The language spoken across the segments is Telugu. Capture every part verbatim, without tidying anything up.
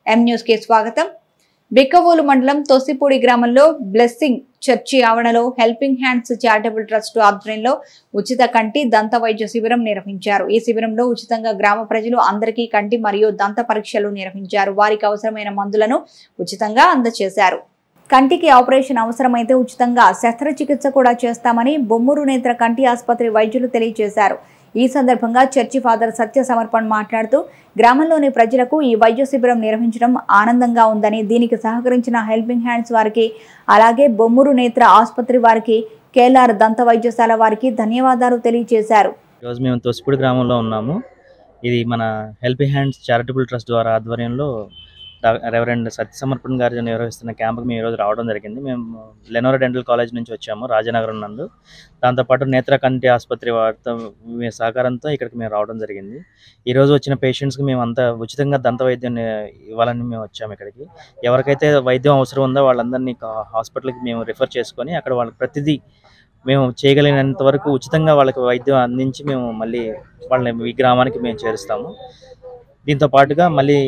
ఎం న్యూస్ కి స్వాగతం. బిక్కవోలు మండలం తోసిపూడి గ్రామంలో బ్లెస్సింగ్ చర్చి ఆవరణలో హెల్పింగ్ హ్యాండ్స్ చారిటబుల్ ట్రస్ట్ ఆధ్వర్యంలో ఉచిత కంటి దంత వైద్య శిబిరం నిర్వహించారు. ఈ శిబిరంలో ఉచితంగా గ్రామ ప్రజలు అందరికీ కంటి మరియు దంత పరీక్షలు నిర్వహించారు. వారికి అవసరమైన మందులను ఉచితంగా అందజేశారు. కంటికి ఆపరేషన్ అవసరమైతే ఉచితంగా శస్త్రచికిత్స కూడా చేస్తామని బొమ్మూరు నేత్ర కంటి ఆసుపత్రి వైద్యులు తెలియజేశారు. ఈ సందర్భంగా చర్చి ఫాదర్ సత్య సమర్పణ్ మాట్లాడుతూ గ్రామంలోని ప్రజలకు ఈ వైద్య శిబిరం నిర్వహించడం ఆనందంగా ఉందని, దీనికి సహకరించిన హెల్పింగ్ హ్యాండ్స్ వారికి, అలాగే బొమ్మూరు నేత్ర ఆసుపత్రి వారికి, కేఎల్ఆర్ దంత వైద్యశాల వారికి ధన్యవాదాలు తెలియజేశారు. ఈరోజు మేము తోసిపూడి గ్రామంలో ఉన్నాము. ఇది మన హెల్పింగ్ హ్యాండ్స్ చారిటబుల్ ట్రస్ట్ ద్వారా ఆధ్వర్యంలో రెవరెండ్ సత్య సమర్పణ్ గారు నిర్వహిస్తున్న క్యాంప్కి మేము ఈరోజు రావడం జరిగింది. మేము లెనోరా డెంటల్ కాలేజ్ నుంచి వచ్చాము, రాజనగరం నందు. దాంతోపాటు నేత్ర కంటి ఆసుపత్రి వారితో మీ సహకారంతో ఇక్కడికి మేము రావడం జరిగింది. ఈరోజు వచ్చిన పేషెంట్స్కి మేము అంతా ఉచితంగా దంత వైద్యం ఇవ్వాలని మేము వచ్చాము ఇక్కడికి. ఎవరికైతే వైద్యం అవసరం ఉందో వాళ్ళందరినీ హాస్పిటల్కి మేము రిఫర్ చేసుకొని అక్కడ వాళ్ళకి ప్రతిదీ మేము చేయగలిగినంత వరకు ఉచితంగా వాళ్ళకి వైద్యం అందించి మేము మళ్ళీ వాళ్ళని ఈ గ్రామానికి మేము చేరుస్తాము. దీంతో పాటుగా మళ్ళీ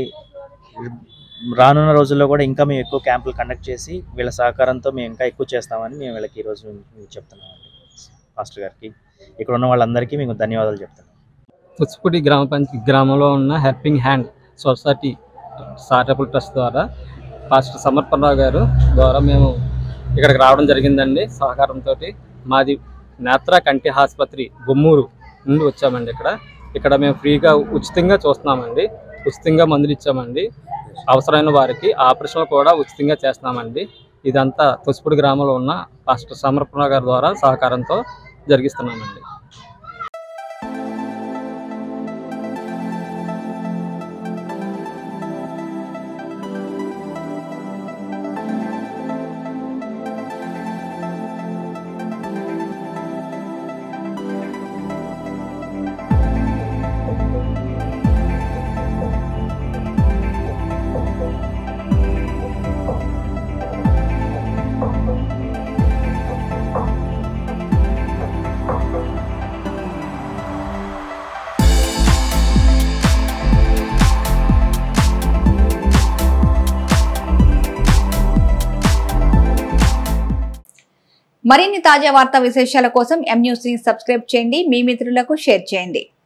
రానున్న రోజుల్లో కూడా ఇంకా మేము ఎక్కువ క్యాంపులు కండక్ట్ చేసి వీళ్ళ సహకారంతో మేము ఇంకా ఎక్కువ చేస్తామని మేము వీళ్ళకి ఈరోజు చెప్తున్నామండి. మాస్టర్ గారికి, ఇక్కడ ఉన్న వాళ్ళందరికీ మేము ధన్యవాదాలు చెప్తున్నాం. తోసిపూడి గ్రామ పంచాయతీ గ్రామంలో ఉన్న helping hand society charitable trust ద్వారా మాస్టర్ సమర్పణరావు గారు ద్వారా మేము ఇక్కడికి రావడం జరిగిందండి. సహకారంతో మాది నేత్ర కంటి ఆసుపత్రి బొమ్మూరు నుండి వచ్చామండి. ఇక్కడ ఇక్కడ మేము ఫ్రీగా ఉచితంగా చూస్తున్నామండి, ఉచితంగా మందులు ఇచ్చామండి. అవసరమైన వారికి ఆపరేషన్లు కూడా ఉచితంగా చేస్తున్నామండి. ఇదంతా తోసిపూడి గ్రామంలో ఉన్న మాస్టర్ సమర్పణరావు గారి ద్వారా సహకారంతో జరిగిస్తున్నామండి. మరిన్ని తాజా వార్తా విశేషాల కోసం ఎం న్యూస్ ని సబ్స్క్రైబ్ చేయండి, మీ మిత్రులకు షేర్ చేయండి.